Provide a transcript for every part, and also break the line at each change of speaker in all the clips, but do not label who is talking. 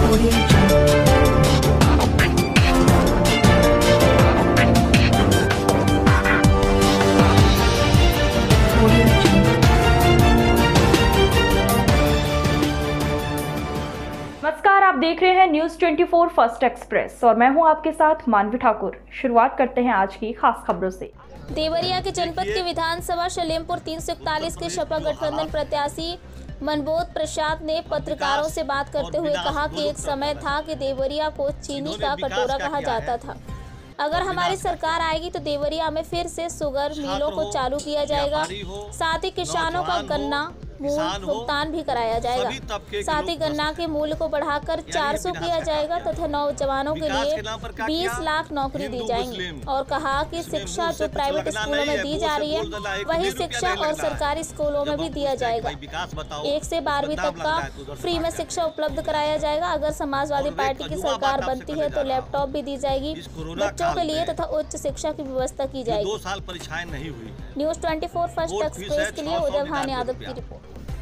नमस्कार, आप देख रहे हैं न्यूज 24 फर्स्ट एक्सप्रेस और मैं हूं आपके साथ मानवी ठाकुर। शुरुआत करते हैं आज की खास खबरों से।
देवरिया के जनपद के विधानसभा सलेमपुर 341 के सपा गठबंधन प्रत्याशी मनबोध प्रसाद ने पत्रकारों से बात करते हुए कहा कि एक समय था कि देवरिया को चीनी का कटोरा कहा जाता था। अगर हमारी सरकार आएगी तो देवरिया में फिर से शुगर मिलों को चालू किया जाएगा। साथ ही किसानों का गन्ना मूल्य भुगतान भी कराया जाएगा। साथ ही गन्ना के मूल्य को बढ़ाकर 400 किया जाएगा तथा नौजवानों के लिए 20 लाख नौकरी दी जाएंगी। और कहा कि शिक्षा जो प्राइवेट स्कूलों में दी जा रही है वही शिक्षा और सरकारी स्कूलों में भी दिया जाएगा। 1 से 12वीं तक का फ्री में शिक्षा उपलब्ध कराया जाएगा। अगर समाजवादी पार्टी की सरकार बनती है तो लैपटॉप भी दी जाएगी बच्चों के लिए तथा उच्च शिक्षा की व्यवस्था की जाएगी।
2 साल परीक्षाएं नहीं हुई।
न्यूज 24 फर्स्ट एक्सप्रेस के लिए उदय भान यादव की रिपोर्ट।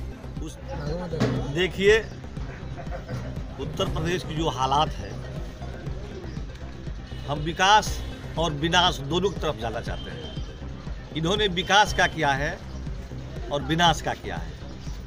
देखिए, उत्तर प्रदेश की जो हालात है, हम विकास और विनाश दोनों की तरफ जाना चाहते हैं। इन्होंने विकास क्या किया है और विनाश क्या किया है।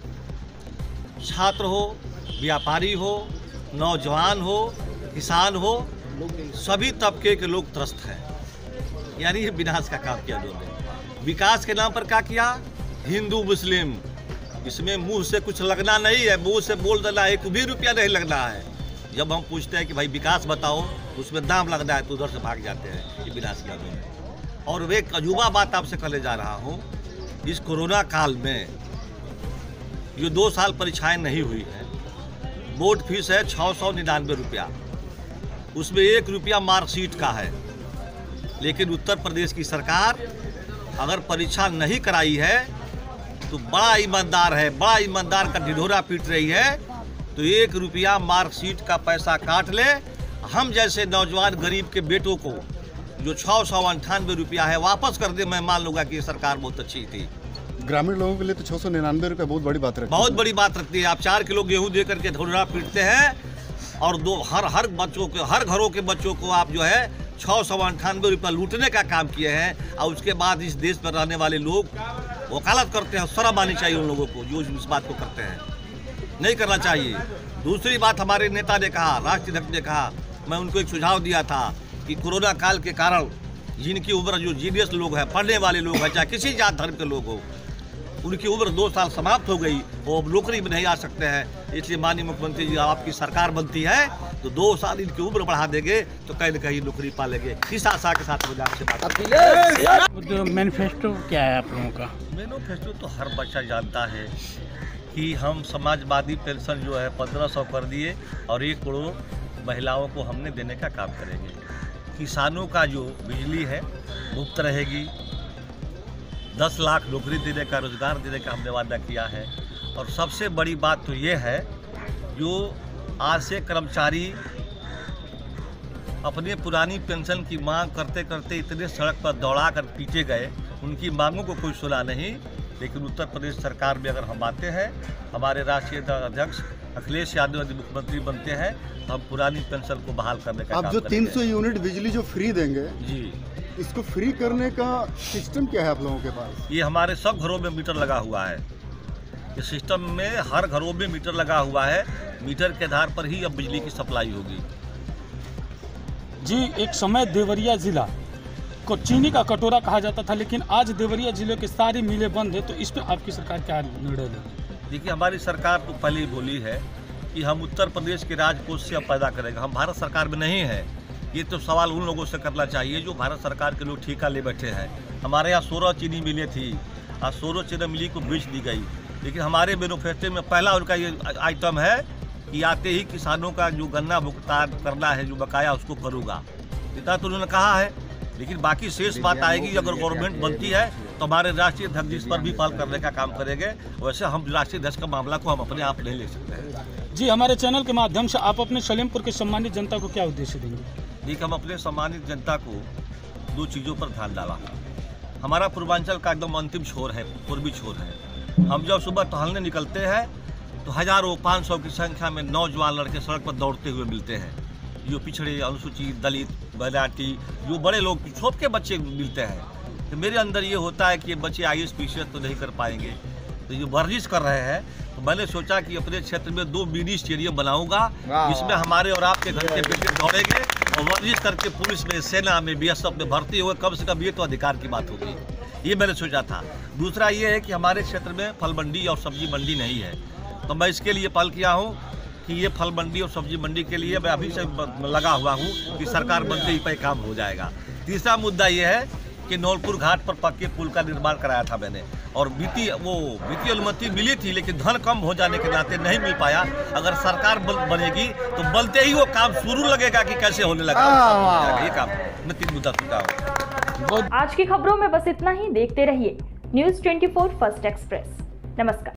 छात्र हो, व्यापारी हो, नौजवान हो, किसान हो, सभी तबके के लोग त्रस्त हैं। यानी ये विनाश का काम किया इन्होंने। विकास के नाम पर क्या किया? हिंदू मुस्लिम, इसमें मुंह से कुछ लगना नहीं है, मुंह से बोल देना, 1 भी रुपया नहीं लगना है। जब हम पूछते हैं कि भाई विकास बताओ, उसमें दाम लगना है तो उधर से भाग जाते हैं। ये विनाश किया उन्होंने। और वे एक अजूबा बात आपसे कहने जा रहा हूँ, इस कोरोना काल में ये 2 साल परीक्षाएं नहीं हुई है। बोर्ड फीस है 699 रुपया, उसमें 1 रुपया मार्कशीट का है। लेकिन उत्तर प्रदेश की सरकार अगर परीक्षा नहीं कराई है तो बड़ा ईमानदार है, बड़ा ईमानदार का ढिढोरा पीट रही है। तो 1 रुपया मार्कशीट का पैसा काट ले, हम जैसे नौजवान गरीब के बेटों को जो 698 रुपया है वापस कर दे। मैं मान लूँगा कि ये सरकार बहुत अच्छी थी।
ग्रामीण लोगों के लिए तो 699 रुपये बहुत बड़ी बात रखती है।
बहुत बड़ी बात रखती है। आप 4 किलो गेहूँ दे करके ढिढोरा पीटते हैं और हर बच्चों के, हर घरों के बच्चों को आप जो है 698 रुपया लूटने का काम किए हैं। और उसके बाद इस देश में रहने वाले लोग वकालत करते हैं। शर्म आनी चाहिए उन लोगों को जो इस बात को करते हैं, नहीं करना चाहिए। दूसरी बात, हमारे नेता ने कहा, राष्ट्रीय अध्यक्ष ने कहा, मैं उनको एक सुझाव दिया था कि कोरोना काल के कारण जिनकी उम्र, जो जीनियस लोग हैं, पढ़ने वाले लोग हैं, चाहे किसी जात धर्म के लोग हो, उनकी उम्र 2 साल समाप्त हो गई, वो अब नौकरी में नहीं आ सकते हैं। इसलिए माननीय मुख्यमंत्री जी, आपकी सरकार बनती है तो 2 साल इनकी उम्र बढ़ा देंगे तो कहीं न कहीं नौकरी पा लेंगे। इस आशा के साथ मुझे आपसे बात।
मैनिफेस्टो क्या है आप लोगों का?
मैनिफेस्टो तो हर बच्चा जानता है कि हम समाजवादी पेंशन जो है 1500 कर दिए और 1 करोड़ महिलाओं को हमने देने का काम करेंगे। किसानों का जो बिजली है मुफ्त रहेगी। 10 लाख नौकरी देने का, रोजगार देने का हमने वादा किया है। और सबसे बड़ी बात तो ये है, जो आज से कर्मचारी अपने पुरानी पेंशन की मांग करते करते इतने सड़क पर दौड़ा कर पीटे गए, उनकी मांगों को कोई सुना नहीं। लेकिन उत्तर प्रदेश सरकार में अगर हम आते हैं, हमारे राष्ट्रीय अध्यक्ष अखिलेश यादव यदि मुख्यमंत्री बनते हैं तो हम पुरानी पेंशन को बहाल करने का काम
करेंगे। आप जो 300 यूनिट बिजली जो फ्री देंगे
जी,
इसको फ्री करने का सिस्टम क्या है आप लोगों के पास?
ये हमारे सब घरों में मीटर लगा हुआ है। इस सिस्टम में हर घरों में मीटर लगा हुआ है। मीटर के आधार पर ही अब बिजली की सप्लाई होगी।
जी, एक समय देवरिया जिला को चीनी का कटोरा कहा जाता था, लेकिन आज देवरिया जिले की सारी मिलें बंद है, तो इस पर आपकी सरकार क्या निर्णय लेगी?
देखिए, हमारी सरकार तो पहले ही बोली है कि हम उत्तर प्रदेश के राजकोष से अब पैदा करेंगे। हम भारत सरकार में नहीं है। ये तो सवाल उन लोगों से करना चाहिए जो भारत सरकार के लोग ठेका ले बैठे हैं। हमारे यहाँ 16 चीनी मिलें थी, आज 16 चीनी मिली को बेच दी गई। लेकिन हमारे मैन्युफैक्चरिंग में पहला उनका ये आइटम है कि आते ही किसानों का जो गन्ना भुगतान करना है, जो बकाया, उसको करूँगा। इतना तो उन्होंने कहा है। लेकिन बाकी शेष बात आएगी, अगर गवर्नमेंट बनती है तो हमारे राष्ट्रीय अध्यक्ष इस पर भी पहल करने का काम करेंगे। वैसे हम राष्ट्रीय अध्यक्ष का मामला को हम अपने आप नहीं ले सकते हैं।
जी, हमारे चैनल के माध्यम से आप अपने सलेमपुर के सम्मानित जनता को क्या उद्देश्य देंगे?
देखिए, हम अपने सम्मानित जनता को 2 चीज़ों पर ध्यान डाला। हमारा पूर्वांचल का एकदम अंतिम छोर है, पूर्वी छोर है। हम जब सुबह टहलने निकलते हैं तो हजारों 500 की संख्या में नौजवान लड़के सड़क पर दौड़ते हुए मिलते हैं। जो पिछड़े, अनुसूचित, दलित, मराठी, जो बड़े लोग, छोटे बच्चे मिलते हैं। तो मेरे अंदर ये होता है कि ये बच्चे IAS PCS तो नहीं कर पाएंगे, तो ये वर्जिश कर रहे हैं। तो मैंने सोचा कि अपने क्षेत्र में 2 मिनी स्टेडियम बनाऊंगा, जिसमें हमारे और आपके घर के बेटे दौड़ेंगे और वर्जिश करके पुलिस में, सेना में, BSF में भर्ती हुए। कम से कम ये तो अधिकार की बात होगी, ये मैंने सोचा था। दूसरा ये है कि हमारे क्षेत्र में फल मंडी और सब्जी मंडी नहीं है, तो मैं इसके लिए पहल किया हूँ कि ये फल मंडी और सब्जी मंडी के लिए मैं अभी से लगा हुआ हूँ कि सरकार बनते ही पे काम हो जाएगा। तीसरा मुद्दा ये है कि नौलपुर घाट पर पक्के पुल का निर्माण कराया था मैंने, और वित्तीय अनुमति मिली थी, लेकिन धन कम हो जाने के नाते नहीं मिल पाया। अगर सरकार बनेगी तो बनते ही वो काम शुरू लगेगा कि कैसे होने लगा ये काम। मैं 3 मुद्दा सुझा हूँ।
आज की खबरों में बस इतना ही। देखते रहिए News 24 फर्स्ट एक्सप्रेस। नमस्कार।